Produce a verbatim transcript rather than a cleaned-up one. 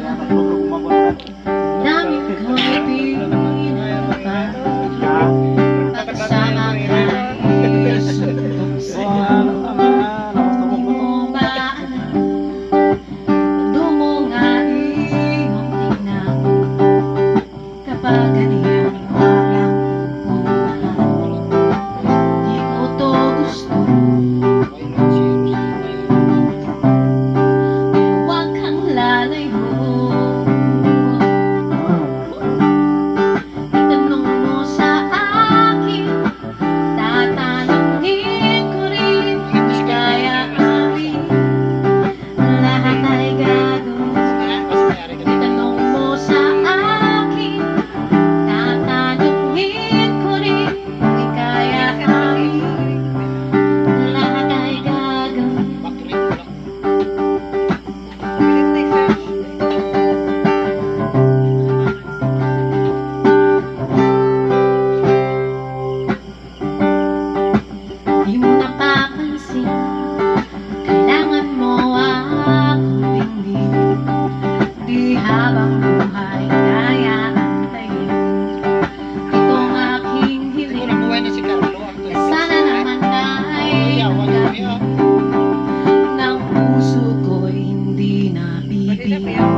Daming kapi pagkasama kay suntok sa'yo. Di mo ba alam, mundo mo nga iyong tingnan kapag ganyan walang pupuntahan. Di ko to gusto, huwag kang lalayo. Itanong mo sa akin, tatanungin ko rin, kaya amin lahat ay gagawin. Itanong mo sa akin, tatanungin ko rin, kaya amin lahat ay gagawin. Di mo napapansin, kailangan mo akong tingin. Di habang buhay kaya antayin itong aking hiling. Sana naman ay tanggapin ng puso ko'y hindi na bibigyan.